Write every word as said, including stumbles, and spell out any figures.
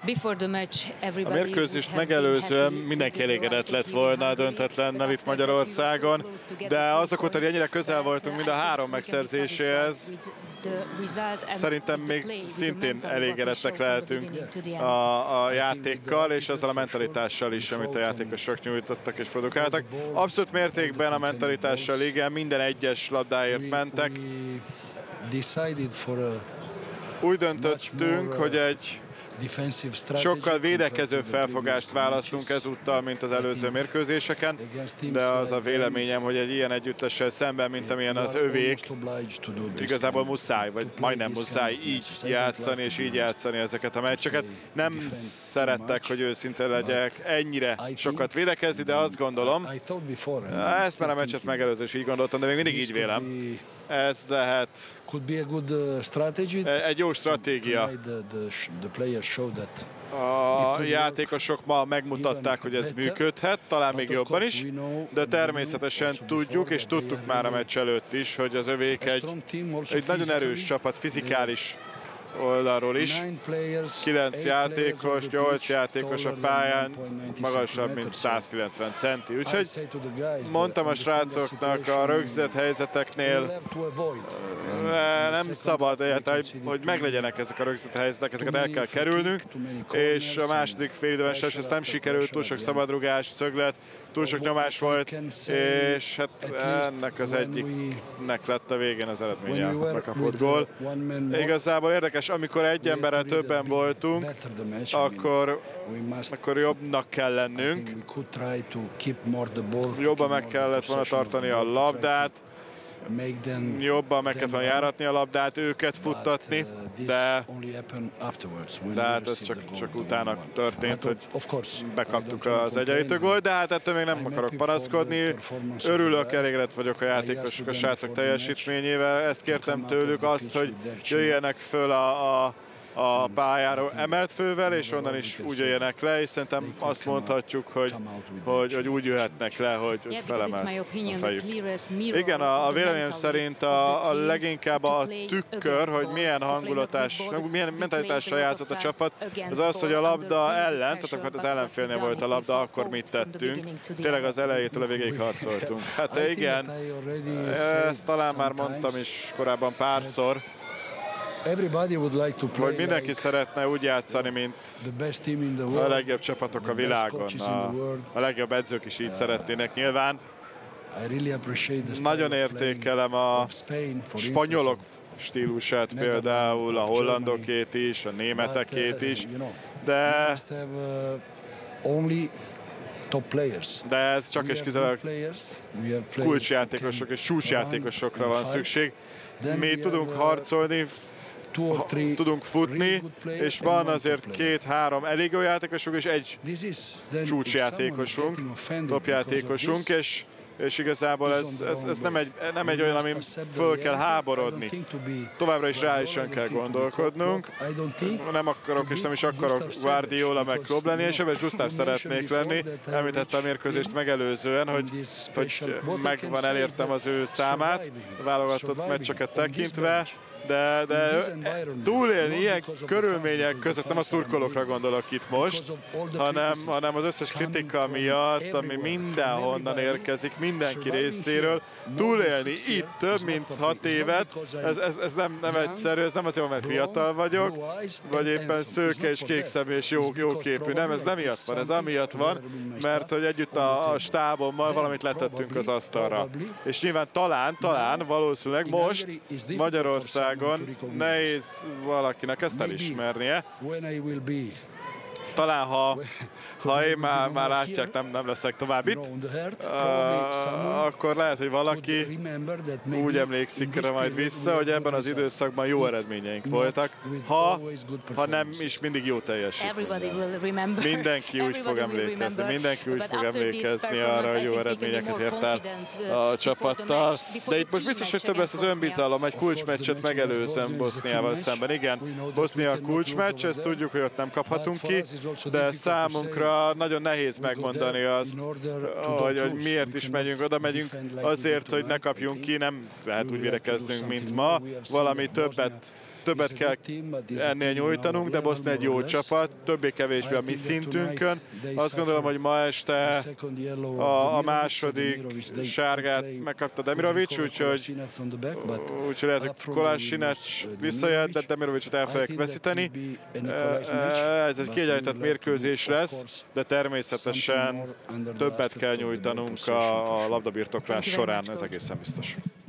A mérkőzést megelőzően mindenki elégedett lett volna a döntetlennel itt Magyarországon, de azok óta, hogy ennyire közel voltunk mind a három megszerzéséhez, szerintem még szintén elégedettek lehetünk a, a játékkal és azzal a mentalitással is, amit a játékosok nyújtottak és produkáltak. Abszolút mértékben a mentalitással igen, minden egyes labdáért mentek. Úgy döntöttünk, hogy egy sokkal védekező felfogást választunk ezúttal, mint az előző mérkőzéseken, de az a véleményem, hogy egy ilyen együttessel szemben, mint amilyen az övék, igazából muszáj, vagy majdnem muszáj így játszani, és így játszani ezeket a meccseket. Nem szerettek, hogy őszinte legyek, ennyire sokat védekezni, de azt gondolom, ezt már a meccset megelőző is így gondoltam, de még mindig így vélem. Ez lehet egy jó stratégia. A játékosok ma megmutatták, hogy ez működhet, talán még jobban is, de természetesen tudjuk, és tudtuk már a meccs előtt is, hogy az övék egy, egy nagyon erős csapat, fizikális oldalról is. kilenc játékos, nyolc játékos a pályán, magasabb, mint százkilencven centi. Úgyhogy mondtam a srácoknak a rögzített helyzeteknél, nem szabad, hogy meglegyenek ezek a rögzített helyzetek, ezeket el kell kerülnünk, és a második félidőben sem ez nem sikerült, túl sok szabadrugás, szöglet, túl sok nyomás volt, és hát ennek az egyiknek lett a végén az eredménye, a bekapott gól. Igazából érdekes, amikor egy emberrel többen voltunk, akkor, akkor jobbnak kell lennünk. Jobban meg kellett volna tartani a labdát, jobban meg kellett volna járatni a labdát, őket futtatni, de, de hát ez csak, csak utána történt, hogy bekaptuk az egyenlítő gólt, de hát ettől még nem akarok panaszkodni. Örülök, elégedett vagyok a játékosok, a srácok teljesítményével. Ezt kértem tőlük, azt, hogy jöjjenek föl a, a a pályára emelt fővel, és onnan is úgy jöjjenek le, és szerintem azt mondhatjuk, hogy, hogy, hogy úgy jöhetnek le, hogy felemelt a fejük. Igen, a, a véleményem szerint a, a leginkább a tükör, hogy milyen hangulatás, milyen mentalitással játszott a csapat, az az, hogy a labda ellen, tehát akkor az ellenfélnél volt a labda, akkor mit tettünk. Tényleg az elejétől a végéig harcoltunk. Hát igen, ezt talán már mondtam is korábban párszor, hogy mindenki szeretne úgy játszani, mint a legjobb csapatok a világon. A, a legjobb edzők is így szeretnének nyilván. Nagyon értékelem a spanyolok stílusát, például a hollandokét is, a németekét is, de, de ez csak és kizárólag kulcsjátékosok és csúcsjátékosokra van szükség. Mi tudunk harcolni, Ha, tudunk futni, és van azért két-három elég jó játékosunk, és egy csúcsjátékosunk, topjátékosunk, és, és igazából ez, ez, ez nem, egy, nem egy olyan, amin föl kell háborodni. Továbbra is reálisan kell gondolkodnunk. Nem akarok, és nem is akarok Guardiola meg Klopp lenni, és ebben Gustav szeretnék lenni. Említette a mérkőzést megelőzően, hogy, hogy megvan, elértem az ő számát, válogatott meccseket tekintve, de, de túlélni ilyen körülmények között, nem a szurkolókra gondolok itt most, hanem, hanem az összes kritika miatt, ami mindenhonnan érkezik, mindenki részéről, túlélni itt több mint hat évet, ez, ez, ez nem, nem egyszerű, ez nem azért, mert fiatal vagyok, vagy éppen szőke és kékszemű és jó, jó képű, nem, ez nem miatt van, ez amiatt van, mert hogy együtt a, a stábommal valamit letettünk az asztalra. És nyilván talán, talán, valószínűleg most Magyarország nehéz valakinek ezt elismernie. Talán, ha, ha én már, már látják, nem, nem leszek tovább itt, uh, akkor lehet, hogy valaki úgy emlékszik rá majd vissza, hogy ebben az időszakban jó eredményeink voltak, ha, ha nem is mindig jó teljesítmény. Mindenki úgy fog emlékezni, mindenki úgy fog emlékezni arra, hogy jó eredményeket ért el a csapattal. De itt most biztos, hogy több lesz az önbizalom, egy kulcsmeccset megelőzően Boszniával szemben. Igen, Bosznia kulcsmeccs, ezt tudjuk, hogy ott nem kaphatunk ki, de számunkra nagyon nehéz megmondani azt, hogy, hogy miért is megyünk, oda megyünk azért, hogy ne kapjunk ki, nem lehet úgy védekeznünk, mint ma, valami többet többet kell ennél nyújtanunk, de Bosznia egy jó csapat, többé-kevésbé a mi szintünkön. Azt gondolom, hogy ma este a, a második sárgát megkapta Demirovic, úgyhogy, úgyhogy lehet, hogy Kolasinac visszajött, de Demirovicot el fogják veszíteni. Ez egy kiegyenlített mérkőzés lesz, de természetesen többet kell nyújtanunk a, a labdabirtoklás során, ez egészen biztos.